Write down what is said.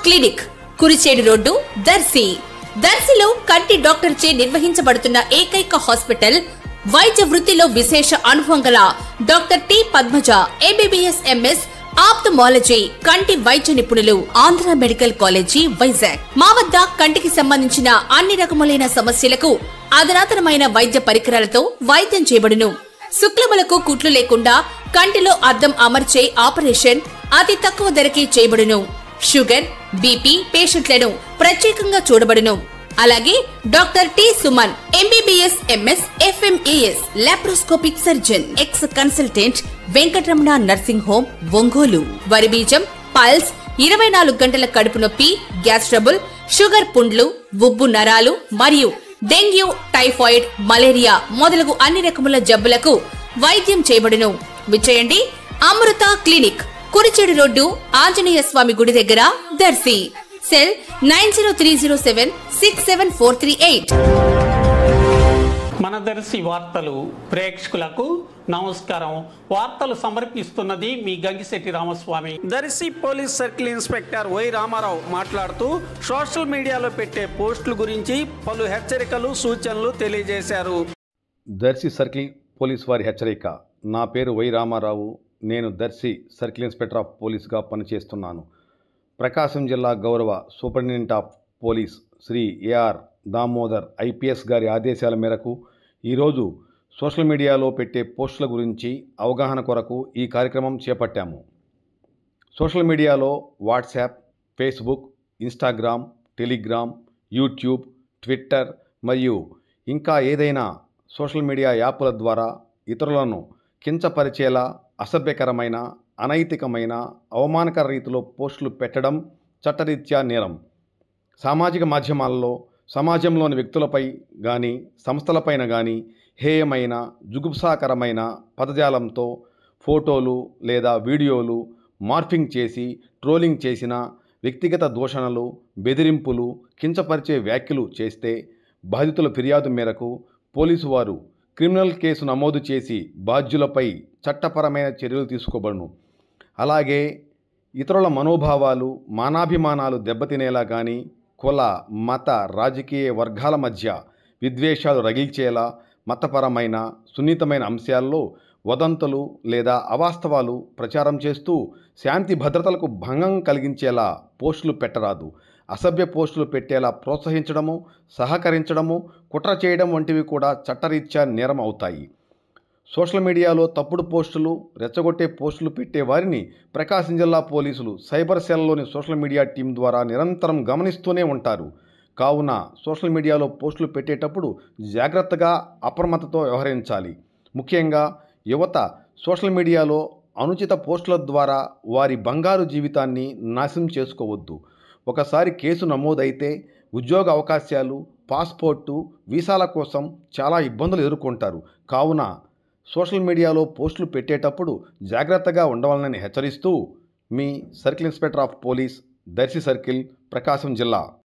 Clinic, Kurichedu road, Darsi. దర్శిలో కంటి doctor చే నిర్వహించబడుతున్న ఏకైక హాస్పిటల్, వైద్య వృత్తిలో విశేష అనుభవం గల doctor T Padmaja, MBBS MS ophthalmology కంటి వైద్య నిపుణులు, ఆంధ్ర మెడికల్ కాలేజీ, వైజాగ్. మా వద్ద కంటికి సంబంధించిన అన్ని రకములైన సమస్యలకు అధునాతనమైన వైద్య పరికరాలతో వైద్యం చేయబడును. శుక్లములకు కుట్లు లేకుండా కంటిలో అద్దం అమర్చే ఆపరేషన్ అతి తక్కువ ధరకే చేయబడును. షుగర్, బీపీ పేషెంట్లను ప్రత్యేకంగా చూడబడును. అలాగే doctor T Suman, MBBS MS FMAS laparoscopic surgeon, ex consultant, Venkataramana nursing home, Ongole. వరి బీజం, పల్స్, 24 గంటల కడుపు నొప్పి, గ్యాస్ ట్రబుల్, షుగర్ పుండ్లు, ఉబ్బు నరాలు మరియు డెంగ్యూ, టైఫాయిడ్, మలేరియా మొదలగు అన్ని రకముల జబ్బులకు వైద్యం చేయబడును. విచేయండి అమృత క్లినిక్, కురిచేడు రోడ్డు, ఆంజనేయ స్వామి గుడి దగ్గర, దర్శి. సెల్ 9030767438. మన దర్శి వార్తలు ప్రేక్షకులకు నమస్కారం. వార్తలు సమర్పిస్తున్నది మీ Gangishetty Ramaswamy. Darsi police circle inspector Y Ramarao మాట్లాడుతూ సోషల్ మీడియాలో పెట్టే పోస్టుల గురించి పలు హెచ్చరికలు, సూచనలు తెలియజేశారు. దర్శి సర్కిల్ పోలీస్ వారి హెచ్చరిక. నా పేరు వై రామారావు. నేను దర్శి సర్కిల్ ఇన్స్పెక్టర్ ఆఫ్ పోలీస్గా పనిచేస్తున్నాను. ప్రకాశం జిల్లా గౌరవ superintendent of police Shri AR Damodar IPS గారి ఆదేశాల మేరకు ఈరోజు సోషల్ మీడియాలో పెట్టే పోస్టుల గురించి అవగాహన కొరకు ఈ కార్యక్రమం చేపట్టాము. సోషల్ మీడియాలో WhatsApp, Facebook, Instagram, Telegram, YouTube, Twitter మరియు ఇంకా ఏదైనా సోషల్ మీడియా యాప్ల ద్వారా ఇతరులను కించపరిచేలా అసభ్యకరమైన, అనైతికమైన, అవమానకర రీతిలో పోస్టులు పెట్టడం చట్టరీత్యా నేరం. సామాజిక మాధ్యమాల్లో సమాజంలోని వ్యక్తులపై కానీ సంస్థలపైన కానీ హేయమైన, జుగుప్సాకరమైన పదజాలంతో ఫోటోలు లేదా వీడియోలు మార్ఫింగ్ చేసి ట్రోలింగ్ చేసిన, వ్యక్తిగత దూషణలు, బెదిరింపులు, కించపరిచే వ్యాఖ్యలు చేస్తే బాధితుల ఫిర్యాదు మేరకు పోలీసు వారు క్రిమినల్ కేసు నమోదు చేసి బాధ్యులపై చట్టపరమైన చర్యలు తీసుకోబడును. అలాగే ఇతరుల మనోభావాలు, మానాభిమానాలు దెబ్బతినేలా కానీ కుల, మత, రాజకీయ వర్గాల మధ్య విద్వేషాలు రగిల్చేలా మతపరమైన, సున్నితమైన అంశాల్లో వదంతులు లేదా అవాస్తవాలు ప్రచారం చేస్తూ శాంతి భద్రతలకు భంగం కలిగించేలా పోస్టులు పెట్టరాదు. అసభ్య పోస్టులు పెట్టేలా ప్రోత్సహించడము, సహకరించడము, కుట్ర చేయడం వంటివి కూడా చట్టరీత్యా నేరం అవుతాయి. సోషల్ మీడియాలో తప్పుడు పోస్టులు, రెచ్చగొట్టే పోస్టులు పెట్టే వారిని ప్రకాశం జిల్లా పోలీసులు సైబర్ సెల్లోని సోషల్ మీడియా టీం ద్వారా నిరంతరం గమనిస్తూనే ఉంటారు. కావున సోషల్ మీడియాలో పోస్టులు పెట్టేటప్పుడు జాగ్రత్తగా, అప్రమత్తతో వ్యవహరించాలి. ముఖ్యంగా యువత సోషల్ మీడియాలో అనుచిత పోస్టుల ద్వారా వారి బంగారు జీవితాన్ని నాశనం చేసుకోవద్దు. ఒకసారి కేసు నమోదైతే ఉద్యోగ అవకాశాలు, పాస్పోర్టు, వీసాల కోసం చాలా ఇబ్బందులు ఎదుర్కొంటారు. కావున సోషల్ మీడియాలో పోస్టులు పెట్టేటప్పుడు జాగ్రత్తగా ఉండవాలని హెచ్చరిస్తూ మీ circle inspector of police, Darsi circle, Prakasam జిల్లా.